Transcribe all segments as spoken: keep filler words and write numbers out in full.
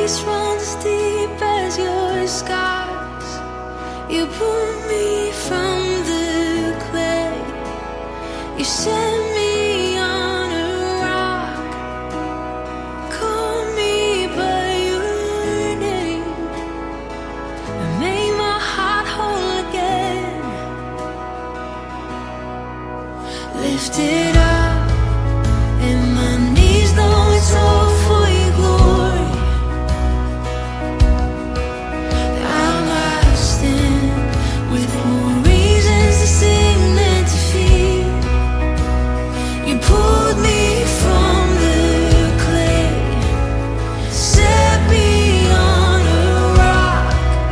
grace runs deep as your skies. You pull me from the clay. You set me on a rock. Call me by your name and make my heart whole again. Lift it up and my knees know it's all for your glory. I might stand with more reasons to sing than to fear. You pulled me from the clay, set me on a rock,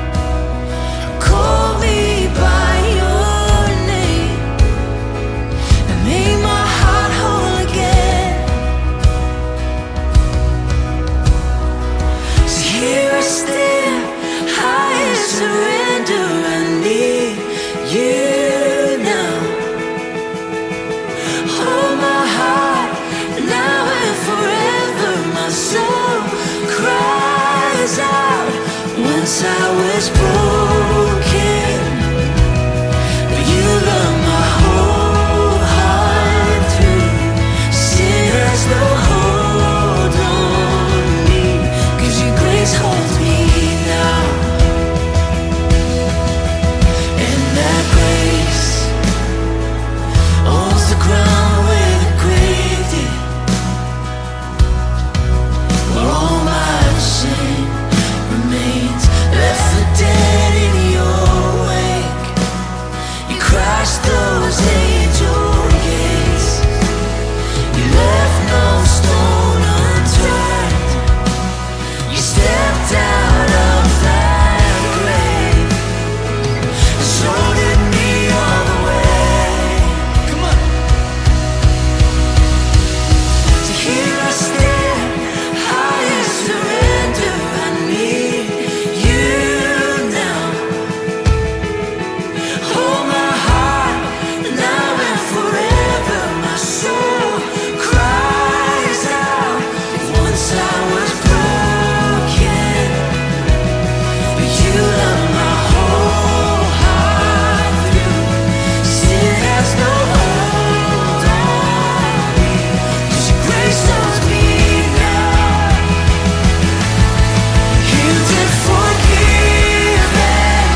call me by your name and made my heart whole again. So here I stand, high in surrender. I need you now. Hold my heart now and forever. My soul cries out. Once I was broken, but you love my whole heart through. Sin has no hold on me, 'cause your grace holds me now. And that grace owns the ground where the grave did, where all my sin remains, left for dead in your wake. You crashed those angel gates. You left no stone unturned. You stepped out of that grave and showed it me all the way. Come on. So here I stand, high in surrender. I need you now. Hold my heart now and forever. My soul cries out. Once I was broken, but you love my whole heart through. Sin has no hold on me, 'cause your grace owns me now. You did forgive me.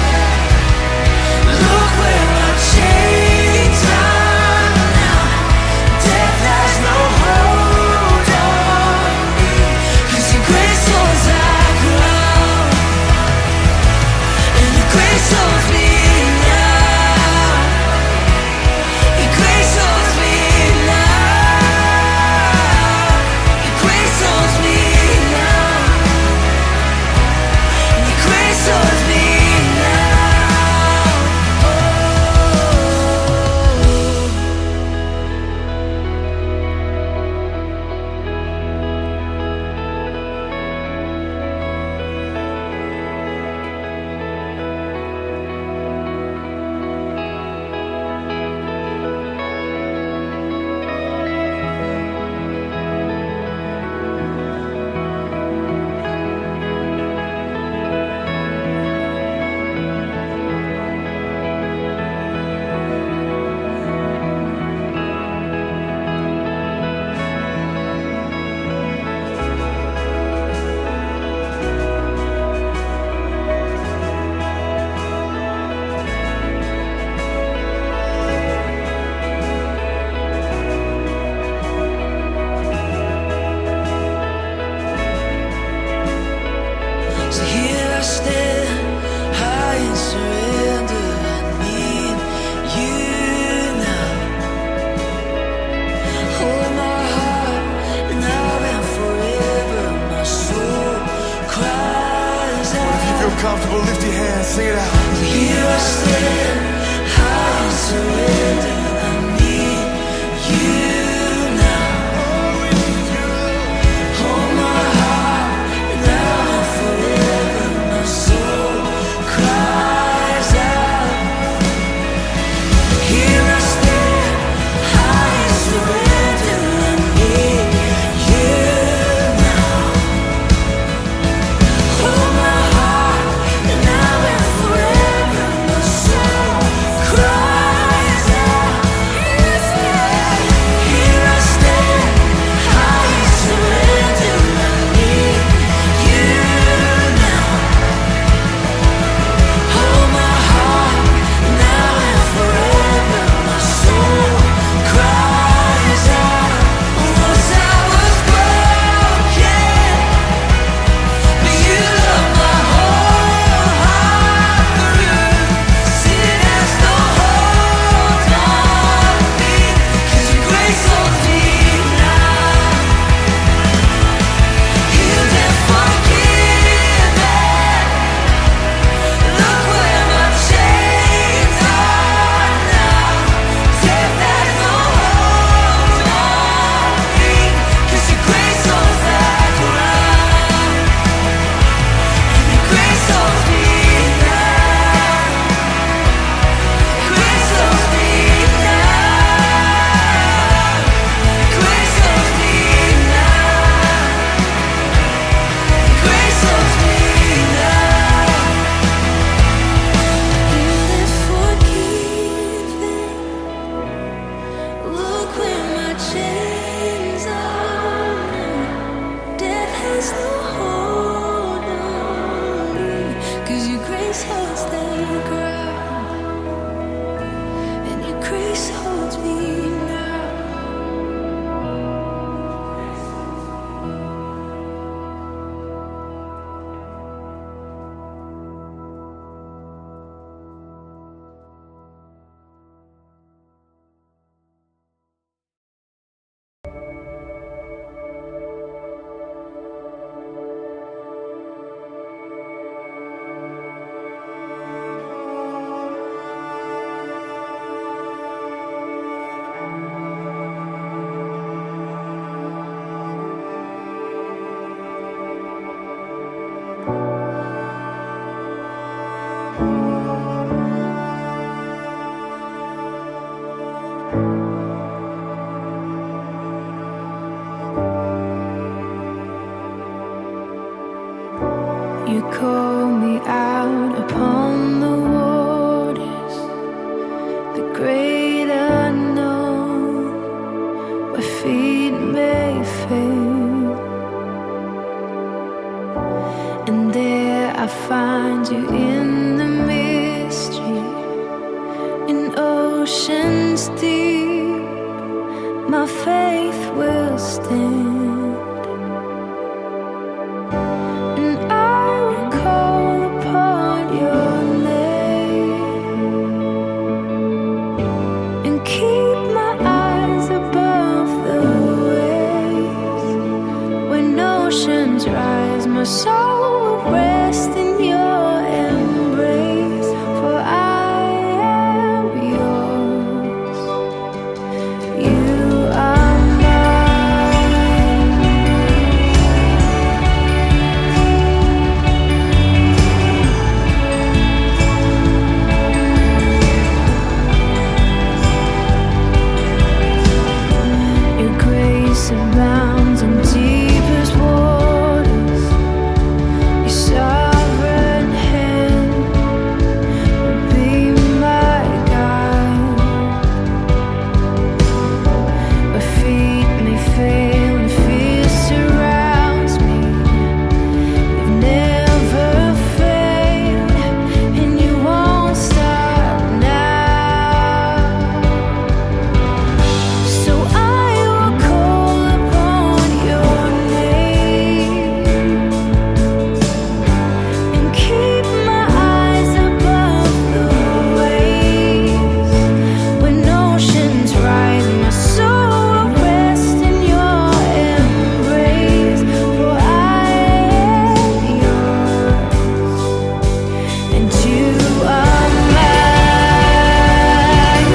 Look where my chains are now. Death has no hold on me, 'cause your grace owns that ground. And your grace owns me now. Your grace owns me now. Your grace owns me now. Your grace owns me now. Oh. So here I stand, high in surrender. I need you now. Hold my heart now and forever. My soul cries If you out. feel comfortable, lift your hands, sing it out. Here I stand, high in surrender. I need you now. Hold my heart now and forever. My soul cries out. Here I stand, high in surrender. I need you now. you call me out upon the waters, the great unknown, where feet may fail, and there I find you in the mystery, in oceans deep, my faith will stand. Rise, my soul will rest in your embrace, for I am yours. You are mine. Your grace abounds in deepest waters. Sovereign hand will be my guide. My feet may fail and fear surrounds me. You've never failed, and you won't stop now. So I will call upon your name. Keep my eyes above the waves. When oceans rise, my soul will rest in your embrace, for I am yours, and you are mine.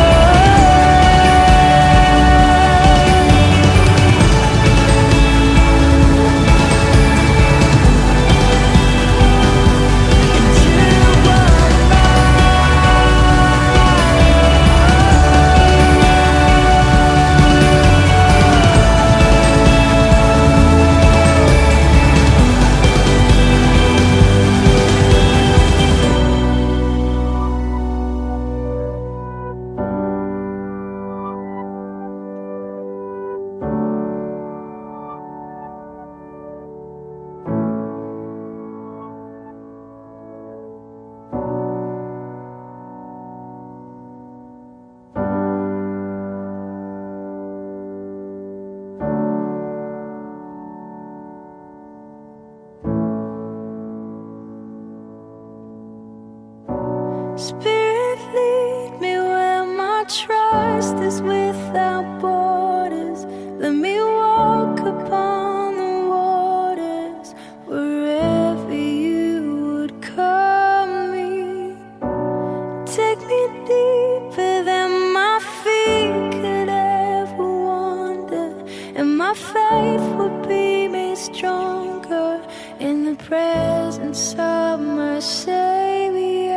Spirit, lead me where my trust is without borders. Let me walk upon the waters, wherever you would call me. Take me deeper than my feet could ever wander, and my faith will be made stronger in the presence of my Savior.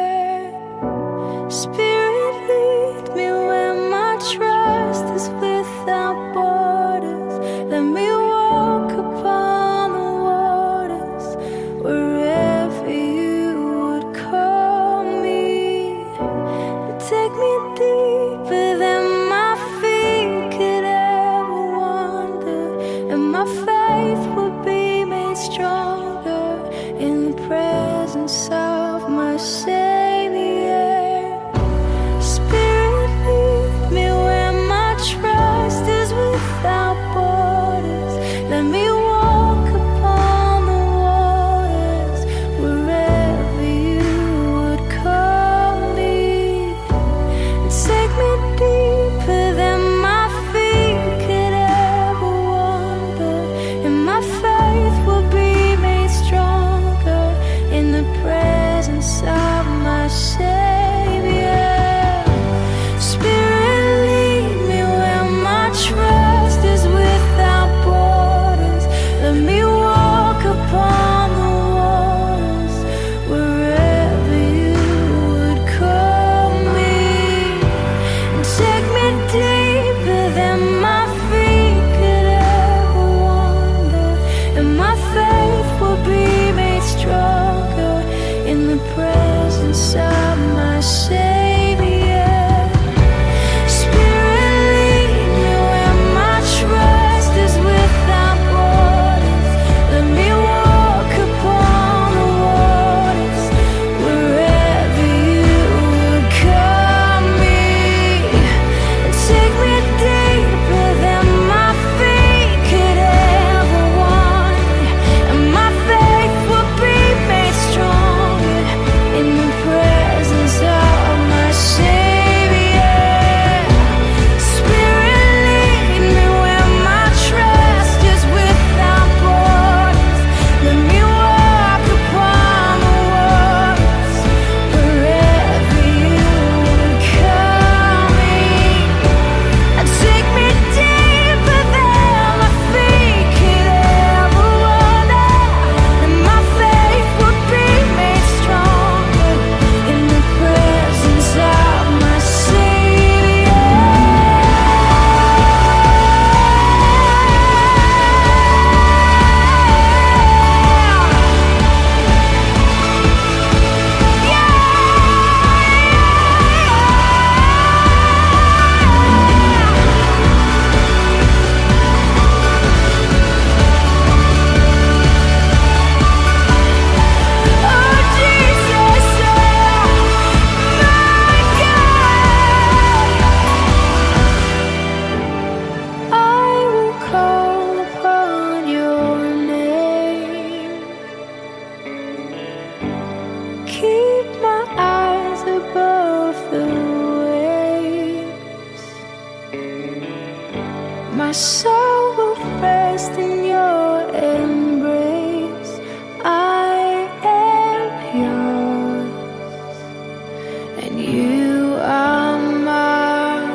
Spirit, lead me where my trust is without borders. Let me walk upon the waters, wherever you would call me. Take me deeper than my feet could ever wander, and my faith will be made stronger in the presence of my Savior. Spirit, lead me where my trust is without borders. Let me walk upon the waters, wherever you would call me. Take me deeper than my feet could ever wander, and my soul will rest in your embrace. I am yours, and you are mine.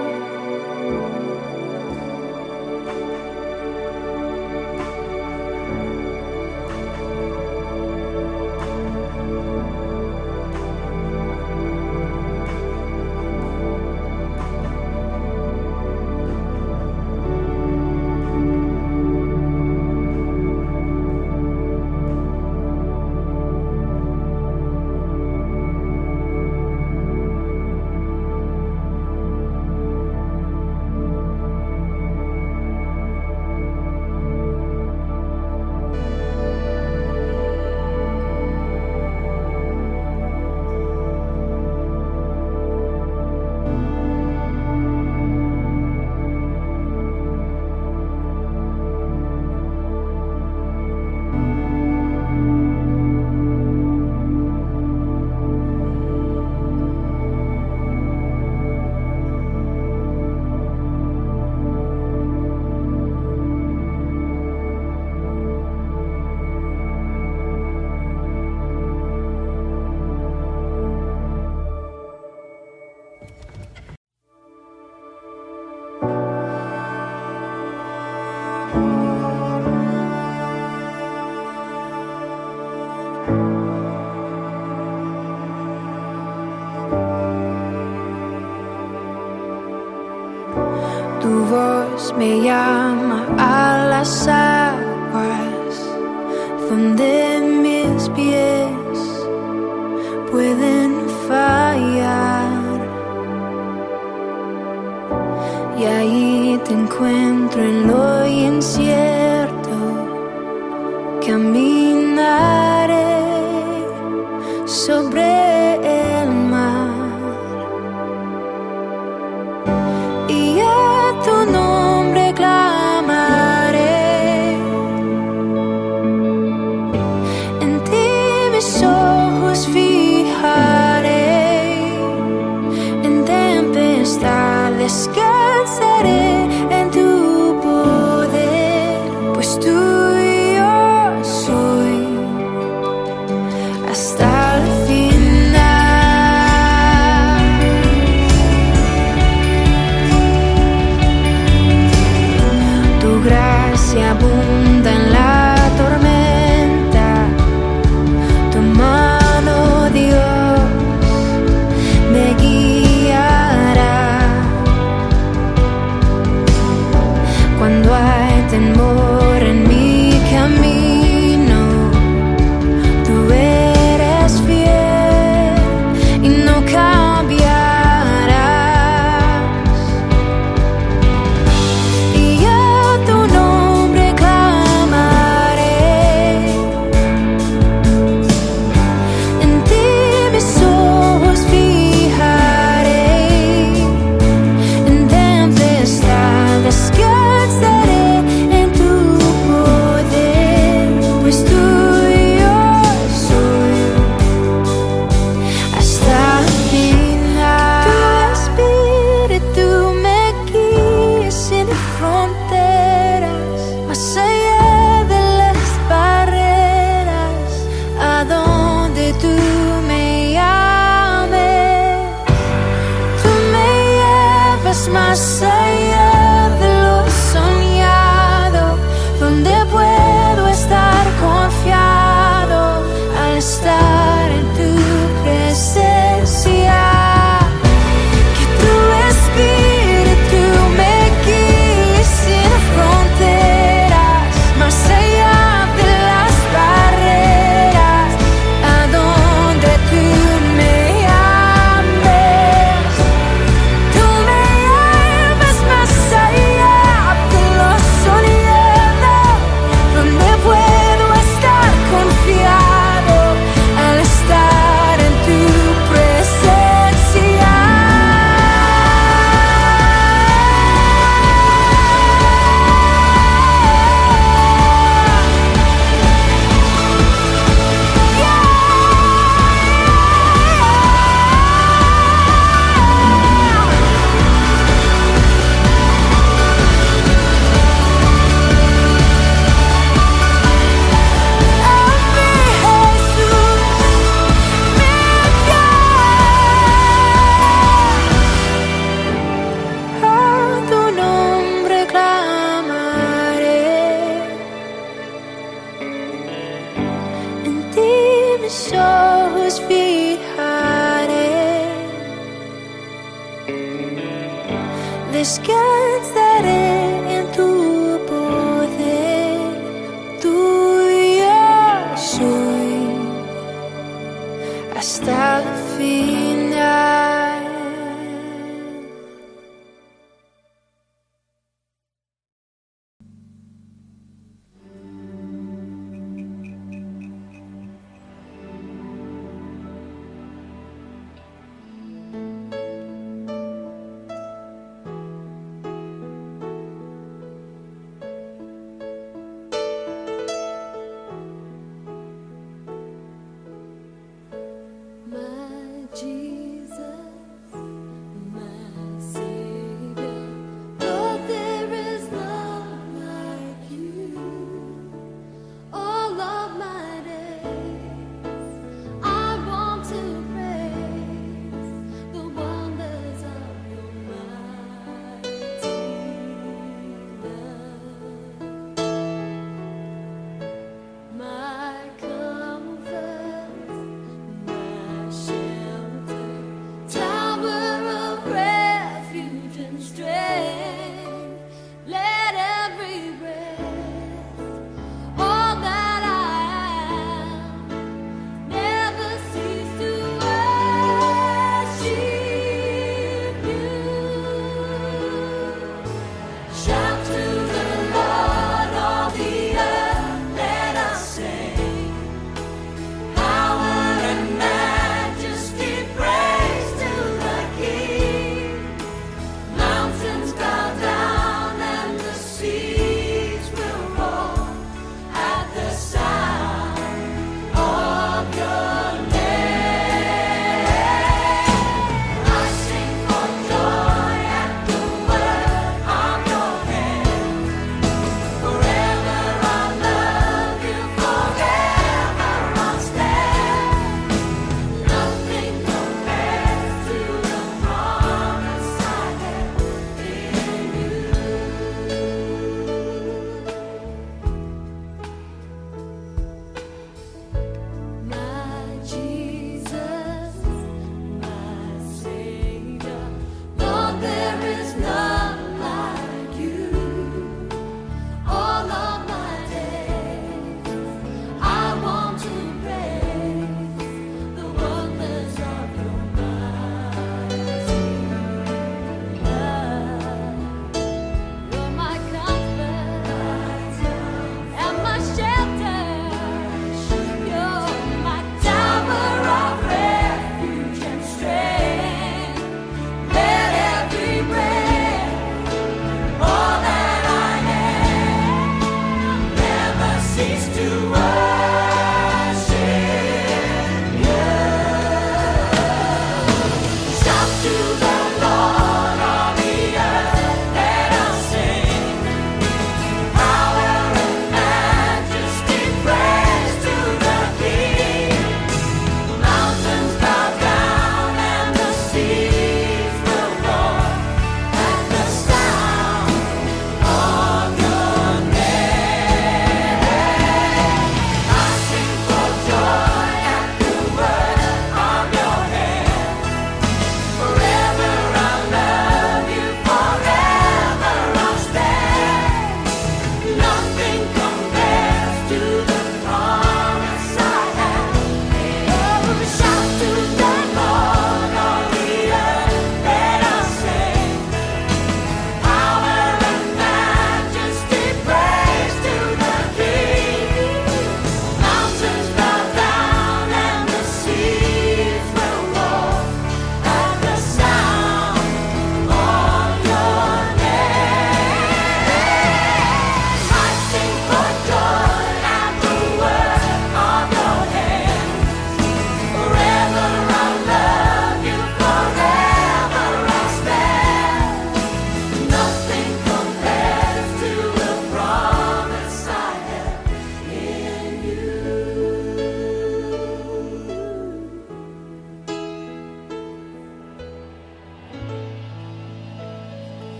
Tu voz me llama a las aguas donde mis pies pueden fallar, y ahí te encuentro en lo incierto. Caminaré sobre el mar y a tu nombre clamaré. En ti mis ojos fijaré, en tempestad descansaré en tu poder, pues tú y yo soy hasta el final. Tu gracia abunda en la tormenta, tu mano, Dios, me guiará. Cuando hay temor en mi camino, tú eres fiel y no cambiarás. Y a tu nombre clamaré. descansaré en tu poder. Tuyo soy hasta el final.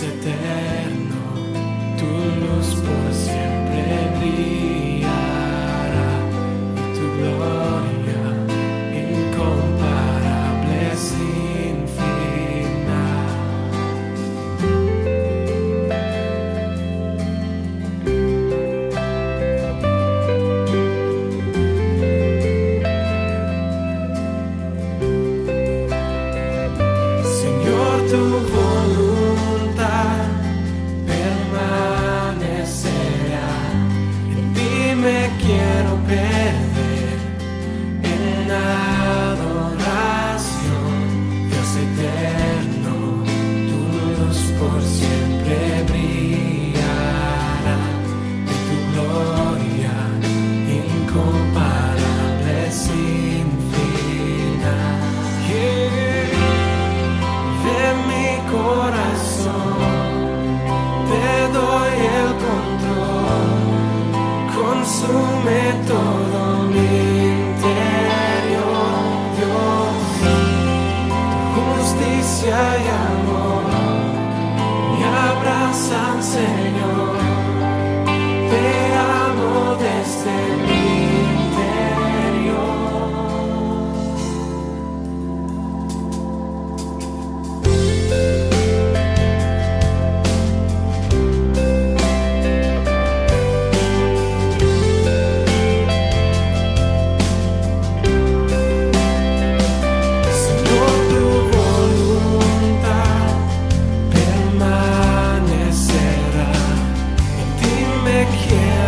eterno, tu luz por siempre brillará y tu gloria incomparable sin final. Señor, tu voluntad permanecerá. En ti me quiero perder en adoración. Dios eterno, tu luz por siempre brillará de tu gloria incomparable sin final. Yeah. De mi corazón te doy el control, consume todo mi interior, Dios. Tu justicia y amor me abrazan, Señor. Te amo desde mi interior. Señor, tu voluntad permanecerá. En ti me quiero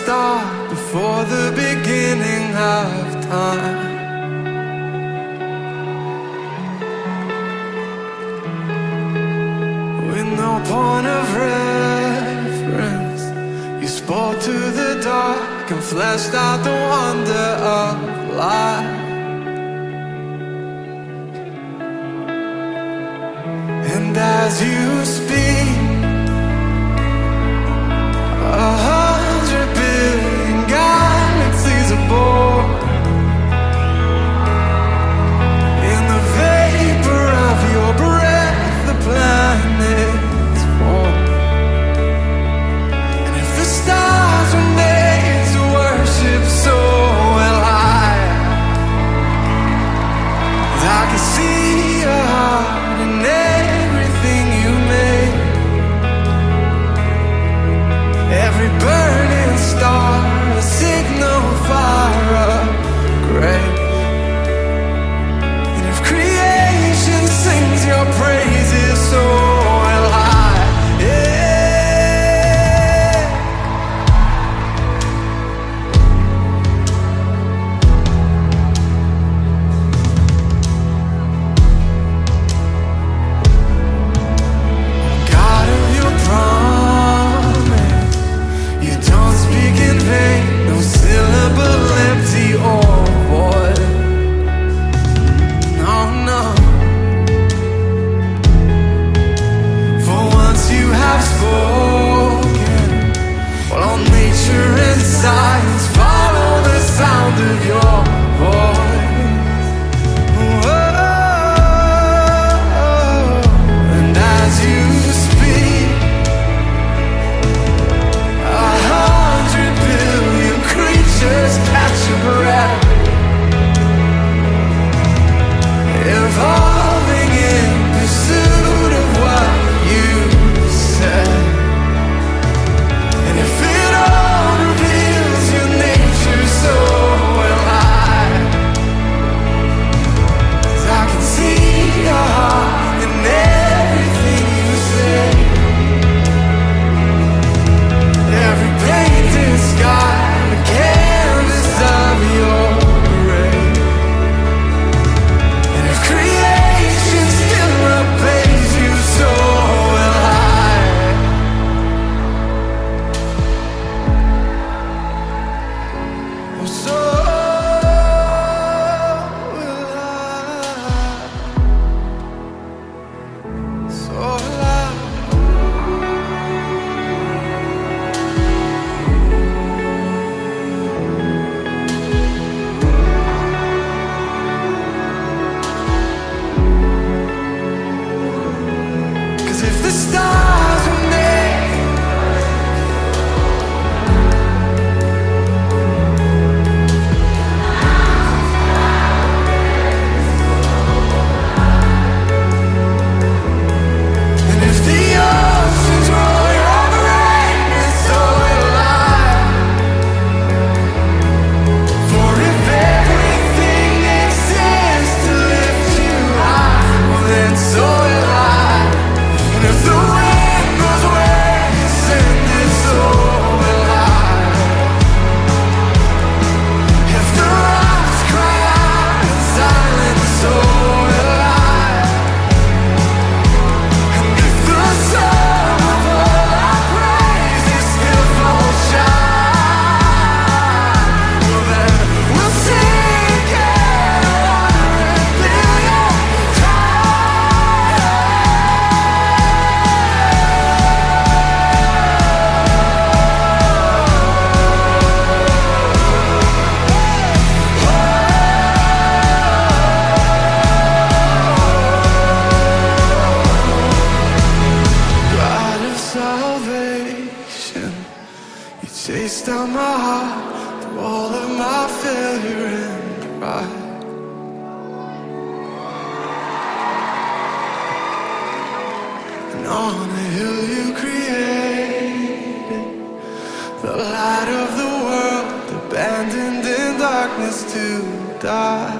start before the beginning of time. With no point of reference, you spoke to the dark and fleshed out the wonder of life. And as you speak, a hundred billion galaxies are born. In the vapor of your breath, the planets form. And if the stars were made to worship, so will I. And I can see your heart in everything you made. Every burning star, a signal fire of grace. And if creation sings your praises, so will I. Yeah. God of your promise, you don't speak in vain, no syllable empty or void. No, no. For once you have spoken, well, all nature and science follow the sound of your voice. Whoa. And as you speak, a hundred billion creatures catch your breath, evolving in pursuit of what you said. And if it all reveals your nature, so will I. 'Cause I can see your heart in everything you say. Every painted sky, the canvas of your rays. And if creation still obeys you, so will I. Oh, so will I. So will I. Cause if the stars were made, and if the oceans roll your greatness, so will I. For if everything exists to lift you high, well then so will I. And if the wind goes where you send it, so will I. If the rocks cry out in silence, so will I. And if the sum of all our praises still falls short, well then we'll sing again a hundred billion God of salvation, you chased out my heart through all of my failure and pride. And on a hill you created the light of the world, abandoned in darkness to die.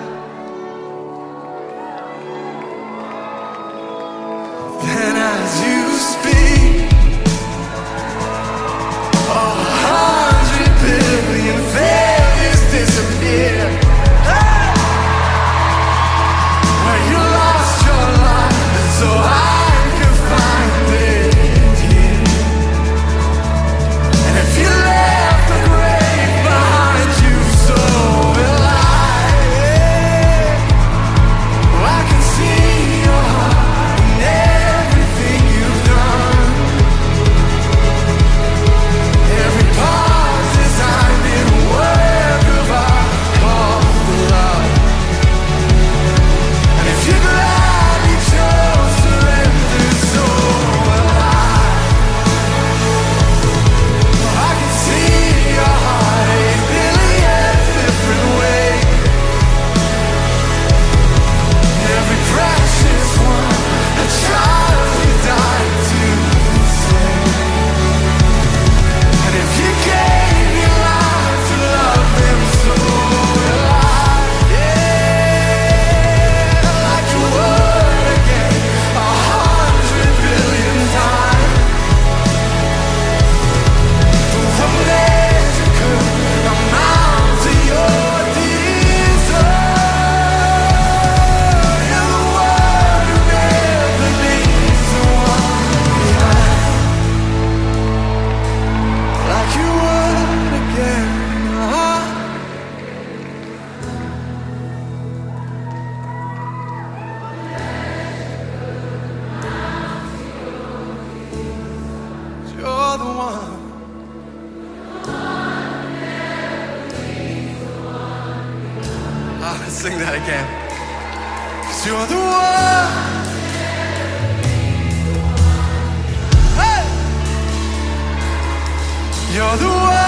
Then as you speak, a hundred billion sing that again. 'Cause you're the one. Hey! You're the one.